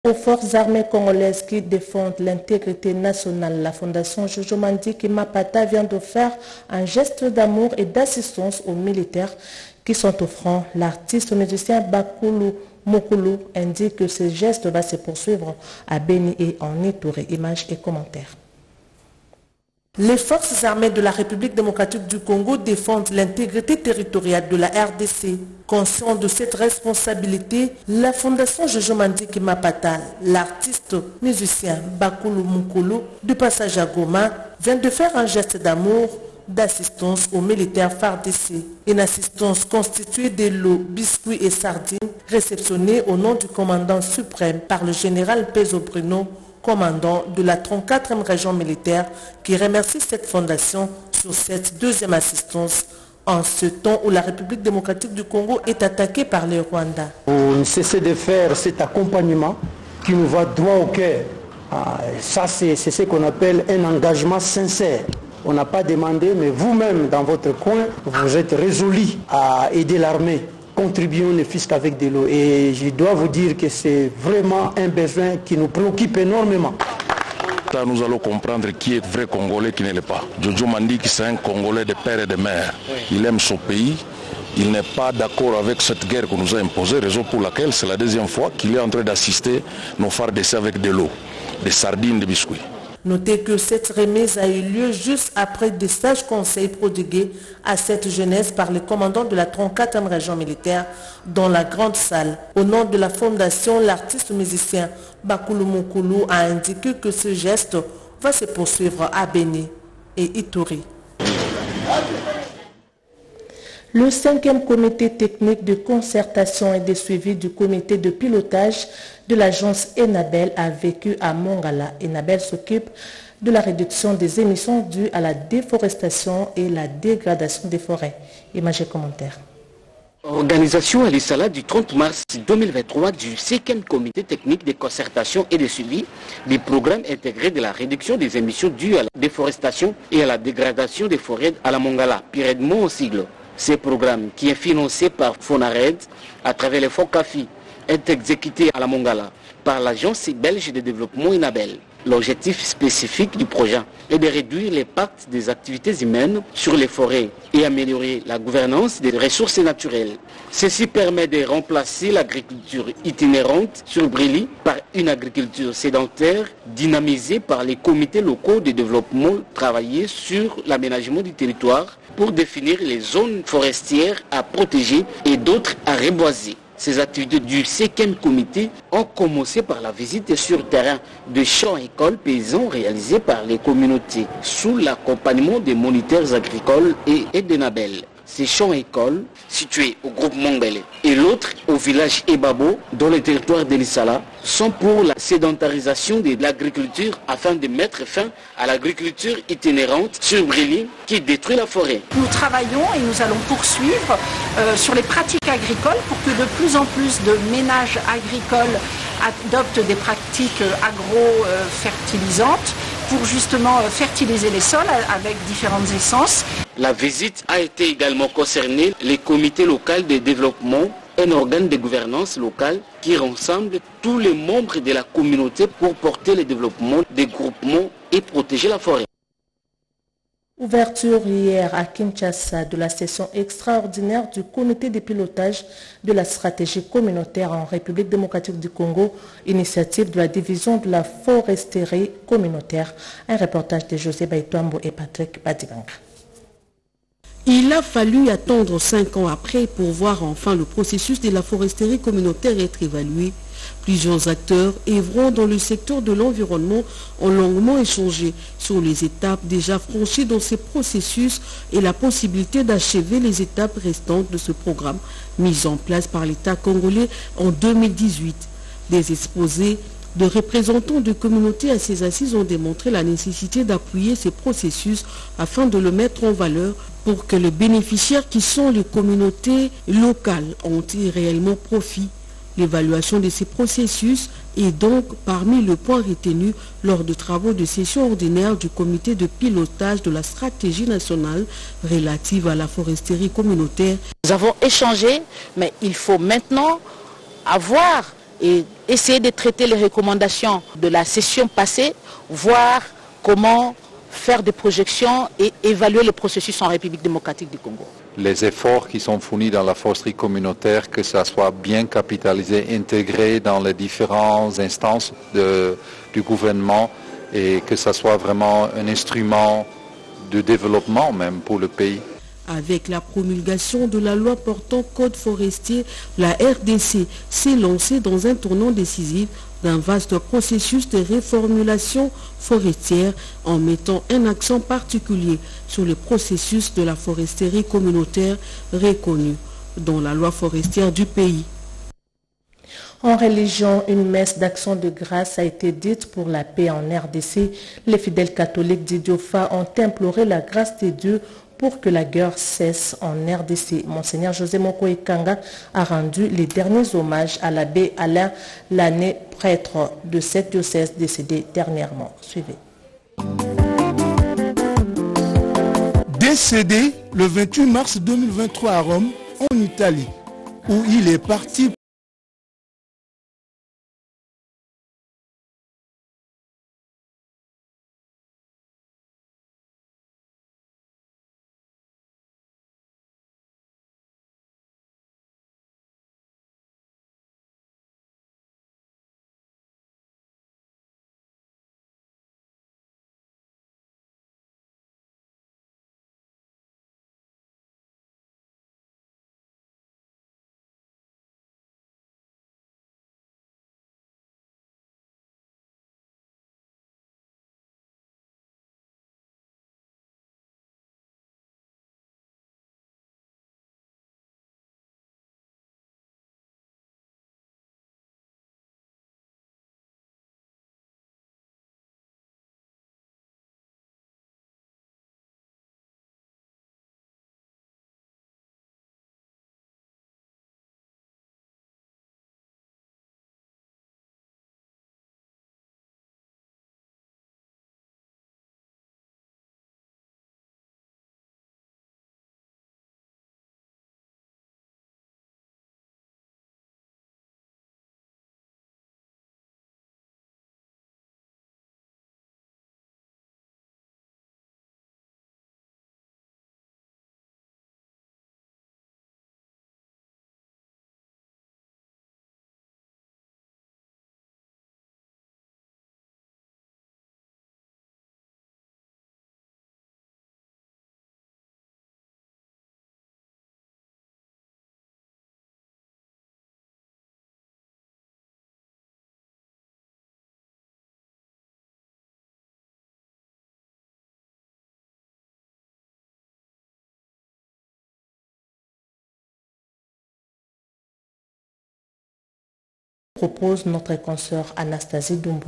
Aux forces armées congolaises qui défendent l'intégrité nationale, la Fondation Jojo Mandiki Mapata vient de faire un geste d'amour et d'assistance aux militaires qui sont au front. L'artiste musicien Bakulu Mokulu indique que ce geste va se poursuivre à Beni et en Ituri. Images et commentaires. Les forces armées de la République démocratique du Congo défendent l'intégrité territoriale de la RDC. Conscient de cette responsabilité, la Fondation Jojo Mandiki Mapata, l'artiste musicien Bakulu Mokulu, du passage à Goma, vient de faire un geste d'amour, d'assistance aux militaires FARDC. Une assistance constituée de l'eau, biscuits et sardines, réceptionnée au nom du commandant suprême par le général Pezo Bruno, commandant de la 34e région militaire, qui remercie cette fondation sur cette deuxième assistance en ce temps où la République démocratique du Congo est attaquée par le Rwanda. On ne cesse de faire cet accompagnement qui nous va droit au cœur. Ça, c'est ce qu'on appelle un engagement sincère. On n'a pas demandé, mais vous-même, dans votre coin, vous êtes résolus à aider l'armée. Contribuons ne fût qu'avec de l'eau. Et je dois vous dire que c'est vraiment un besoin qui nous préoccupe énormément. Là, nous allons comprendre qui est vrai Congolais, qui ne l'est pas. Jojo Mandiki, c'est un Congolais de père et de mère. Il aime son pays. Il n'est pas d'accord avec cette guerre qu'on nous a imposée, raison pour laquelle c'est la deuxième fois qu'il est en train d'assister nos FARDC avec de l'eau, des sardines, des biscuits. Notez que cette remise a eu lieu juste après des sages conseils prodigués à cette jeunesse par les commandants de la 34e région militaire dans la grande salle. Au nom de la fondation, l'artiste musicien Bakulu Mokulu a indiqué que ce geste va se poursuivre à Beni et Ituri. Le 5e comité technique de concertation et de suivi du comité de pilotage de l'agence Enabel a vécu à Mongala. Enabel s'occupe de la réduction des émissions dues à la déforestation et la dégradation des forêts. Images et commentaires. Organisation à l'Issala du 30 mars 2023 du 5e comité technique de concertation et de suivi des programmes intégrés de la réduction des émissions dues à la déforestation et à la dégradation des forêts à la Mongala, Piredmont au sigle. Ce programme, qui est financé par Fonared à travers les fonds CAFI, est exécuté à la Mongala par l'agence belge de développement Enabel. L'objectif spécifique du projet est de réduire l'impact des activités humaines sur les forêts et améliorer la gouvernance des ressources naturelles. Ceci permet de remplacer l'agriculture itinérante sur Brili par une agriculture sédentaire dynamisée par les comités locaux de développement travaillés sur l'aménagement du territoire pour définir les zones forestières à protéger et d'autres à reboiser. Ces activités du 5e comité ont commencé par la visite sur terrain de champs-écoles paysans réalisés par les communautés sous l'accompagnement des moniteurs agricoles et d'Enabel. Ces champs-écoles, situés au groupe Mongbele, et l'autre au village Ebabo, dans le territoire de l'Issala, sont pour la sédentarisation de l'agriculture afin de mettre fin à l'agriculture itinérante sur Brili qui détruit la forêt. Nous travaillons et nous allons poursuivre sur les pratiques agricoles pour que de plus en plus de ménages agricoles adoptent des pratiques agro-fertilisantes pour justement fertiliser les sols avec différentes essences. La visite a été également concernée les comités locaux de développement, un organe de gouvernance locale qui rassemble tous les membres de la communauté pour porter le développement des groupements et protéger la forêt. Ouverture hier à Kinshasa de la session extraordinaire du comité de pilotage de la stratégie communautaire en République démocratique du Congo, initiative de la division de la foresterie communautaire. Un reportage de José Baïtouambo et Patrick Badibanga. Il a fallu attendre 5 ans après pour voir enfin le processus de la foresterie communautaire être évalué. Plusieurs acteurs œuvrant dans le secteur de l'environnement ont longuement échangé sur les étapes déjà franchies dans ce processus et la possibilité d'achever les étapes restantes de ce programme mis en place par l'État congolais en 2018. Des exposés de représentants de communautés à ces assises ont démontré la nécessité d'appuyer ces processus afin de le mettre en valeur pour que les bénéficiaires qui sont les communautés locales en tirent réellement profit. L'évaluation de ces processus est donc parmi les points retenus lors de travaux de session ordinaire du comité de pilotage de la stratégie nationale relative à la foresterie communautaire. Nous avons échangé, mais il faut maintenant avoir et essayer de traiter les recommandations de la session passée, voir comment faire des projections et évaluer le processus en République démocratique du Congo. Les efforts qui sont fournis dans la foresterie communautaire, que ça soit bien capitalisé, intégré dans les différentes instances du gouvernement et que ça soit vraiment un instrument de développement même pour le pays. Avec la promulgation de la loi portant code forestier, la RDC s'est lancée dans un tournant décisif d'un vaste processus de réformulation forestière en mettant un accent particulier sur le processus de la foresterie communautaire reconnue dans la loi forestière du pays. En religion, une messe d'action de grâce a été dite pour la paix en RDC. Les fidèles catholiques d'Idiofa ont imploré la grâce de Dieu pour que la guerre cesse en RDC. Monseigneur José Moko Ekanga a rendu les derniers hommages à l'abbé Alain Lané, prêtre de cette diocèse décédé dernièrement. Suivez. Décédé le 28 mars 2023 à Rome, en Italie, où il est parti propose notre consoeur Anastasie Dumbo.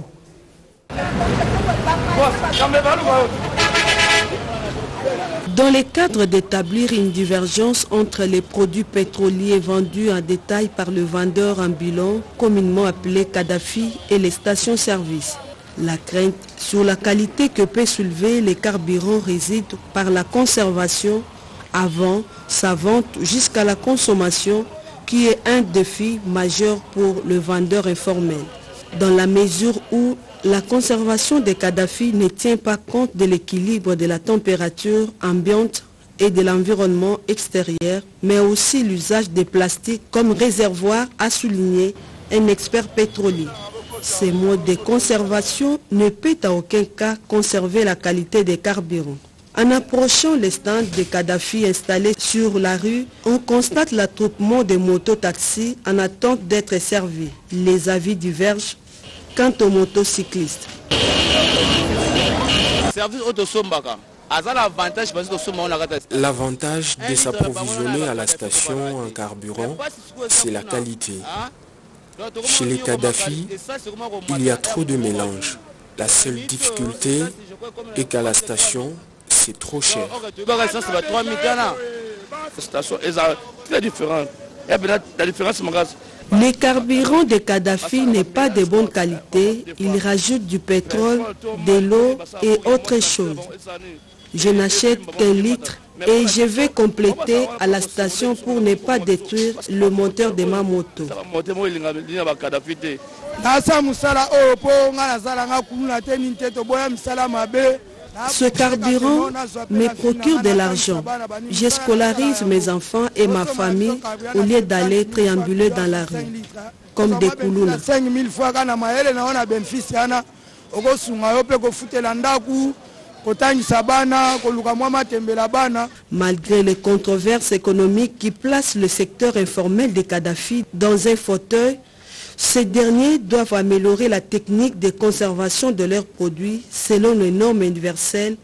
Dans le cadre d'établir une divergence entre les produits pétroliers vendus en détail par le vendeur ambulant, communément appelé Kadhafi, et les stations-service, la crainte sur la qualité que peut soulever les carburants réside par la conservation avant sa vente jusqu'à la consommation, qui est un défi majeur pour le vendeur informel, dans la mesure où la conservation des Kadhafi ne tient pas compte de l'équilibre de la température ambiante et de l'environnement extérieur, mais aussi l'usage des plastiques comme réservoir, a souligné un expert pétrolier. Ces modes de conservation ne peut à aucun cas conserver la qualité des carburants. En approchant les stands de Kadhafi installés sur la rue, on constate l'attroupement des mototaxis en attente d'être servis. Les avis divergent quant aux motocyclistes. L'avantage de s'approvisionner à la station en carburant, c'est la qualité. Chez les Kadhafi, il y a trop de mélange. La seule difficulté est qu'à la station, c'est trop cher. Le carburant de Kadhafi n'est pas de bonne qualité. Il rajoute du pétrole, de l'eau et autres choses. Je n'achète qu'un litre et je vais compléter à la station pour ne pas détruire le moteur de ma moto. Ce carburant me procure de l'argent. Je scolarise mes enfants et ma famille au lieu d'aller triambuler dans la rue, comme des koulouna. Malgré les controverses économiques qui placent le secteur informel des Kadhafi dans un fauteuil, ces derniers doivent améliorer la technique de conservation de leurs produits selon les normes universelles.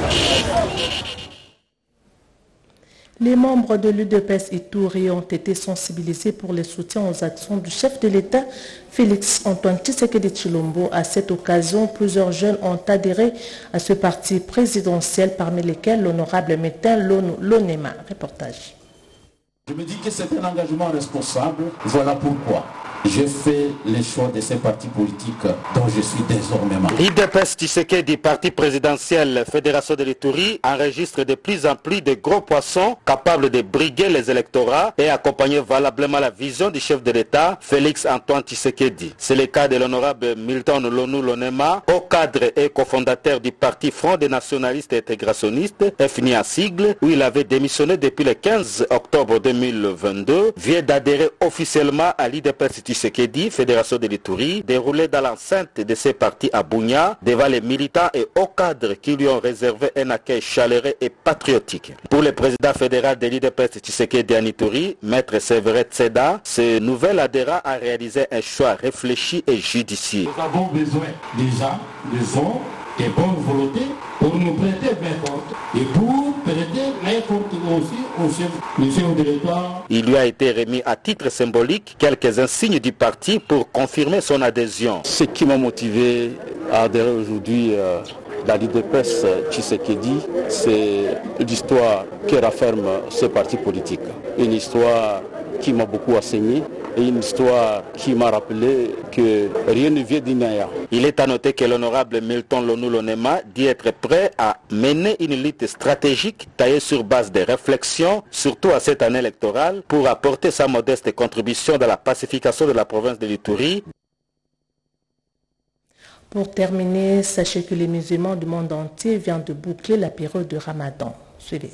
Les membres de l'UDPS Ituri ont été sensibilisés pour le soutien aux actions du chef de l'État, Félix Antoine Tshisekedi Tshilombo. À cette occasion, plusieurs jeunes ont adhéré à ce parti présidentiel, parmi lesquels l'honorable Métain Lonema. Reportage. Je me dis que c'est un engagement responsable. Voilà pourquoi j'ai fait les choix de ces partis politiques dont je suis désormais membre. L'IDPS Tshisekedi, parti présidentiel Fédération de l'Ituri, enregistre de plus en plus de gros poissons capables de briguer les électorats et accompagner valablement la vision du chef de l'État, Félix Antoine Tshisekedi. C'est le cas de l'honorable Milton Lonu Lonema, haut cadre et cofondateur du parti Front des nationalistes et intégrationnistes, FNI à sigle, où il avait démissionné depuis le 15 octobre 2022, vient d'adhérer officiellement à l'IDPS Tshisekedi, Fédération de l'Ituri, déroulé dans l'enceinte de ses partis à Bunia, devant les militants et hauts cadres qui lui ont réservé un accueil chaleureux et patriotique. Pour le président fédéral de l'IDPS Tshisekedi en Ituri, Maître Séverin Tseda, ce nouvel adhérent a réalisé un choix réfléchi et judicieux. Nous avons besoin déjà des hommes et bonne volonté pour nous prêter main forte et pour prêter main forte aussi au chef de l'État. Il lui a été remis à titre symbolique quelques insignes du parti pour confirmer son adhésion. Ce qui m'a motivé à adhérer aujourd'hui à l'IDPS Tshisekedi, c'est l'histoire qui rafferme ce parti politique. Une histoire qui m'a beaucoup enseigné et une histoire qui m'a rappelé que rien ne vient d'Inaya. Il est à noter que l'honorable Milton Lonu Lonema dit être prêt à mener une lutte stratégique taillée sur base de réflexions, surtout à cette année électorale, pour apporter sa modeste contribution dans la pacification de la province de l'Ituri. Pour terminer, sachez que les musulmans du monde entier viennent de boucler la période de Ramadan. Suivez.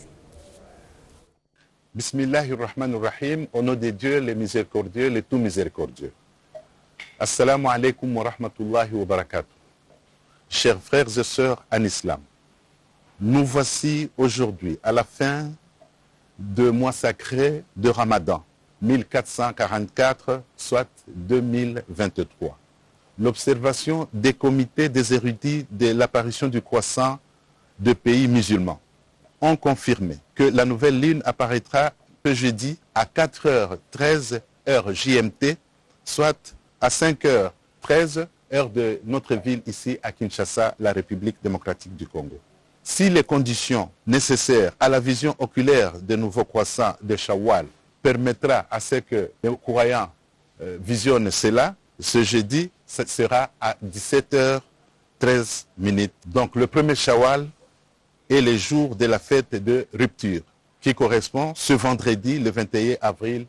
Bismillahirrahmanirrahim, au nom de Dieu, le miséricordieux, le tout miséricordieux. Assalamu alaikum wa rahmatullahi wa barakatuh. Chers frères et sœurs en islam, nous voici aujourd'hui à la fin du mois sacré de Ramadan, 1444, soit 2023. L'observation des comités des érudits de l'apparition du croissant de pays musulmans ont confirmé que la nouvelle lune apparaîtra ce jeudi à 4h13 heure JMT, soit à 5h13 heure de notre ville ici à Kinshasa, la République démocratique du Congo. Si les conditions nécessaires à la vision oculaire des nouveaux croissants de Shawwal permettra à ce que les croyants visionnent cela, ce jeudi, ce sera à 17h13. Donc le premier Shawwal et les jours de la fête de rupture, qui correspond ce vendredi, le 21 avril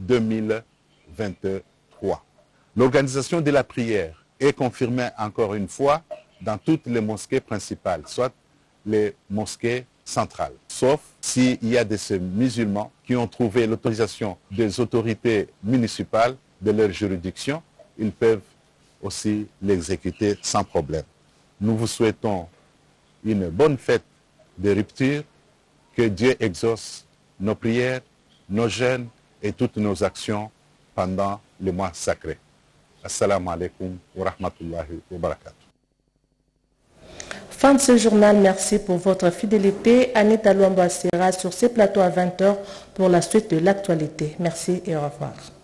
2023. L'organisation de la prière est confirmée encore une fois dans toutes les mosquées principales, soit les mosquées centrales, sauf s'il y a des musulmans qui ont trouvé l'autorisation des autorités municipales de leur juridiction, ils peuvent aussi l'exécuter sans problème. Nous vous souhaitons une bonne fête de rupture, que Dieu exauce nos prières, nos jeûnes et toutes nos actions pendant le mois sacré. Assalamu alaikum wa rahmatullahi wa barakatuh. Fin de ce journal, merci pour votre fidélité. Anita Luamba sera sur ces plateaux à 20h pour la suite de l'actualité. Merci et au revoir.